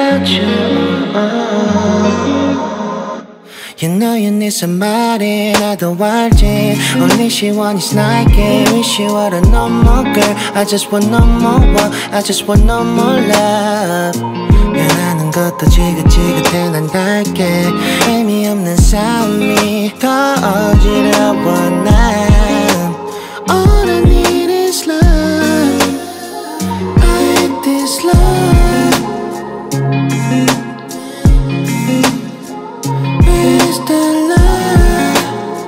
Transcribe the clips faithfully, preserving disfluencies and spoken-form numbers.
without you. You know you need somebody 나도 알지. Only she want is Nike. Wish you were a no more girl. I just want no more love. I just want no more love. 변하는 것도 지긋지긋해 난 갈게. 의미없는 싸움이 더 어지러워 난. All I need is love. I hate this love. Where's the love?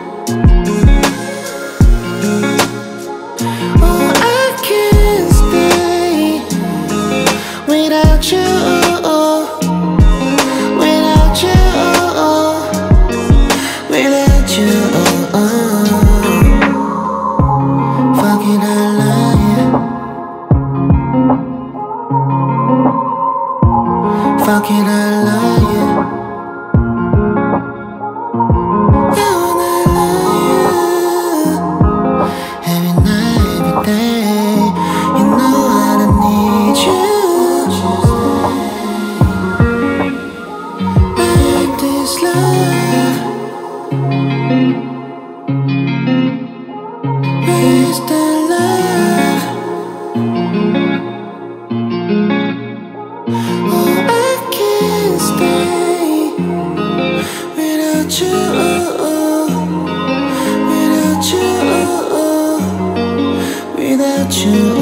Oh, I can't stay without you. Fucking I love you. Yeah, when I love you. Every night, every day. You know I don't need you. I hate this love. Where's the love? Oh, I can't stay without you, without you, without you.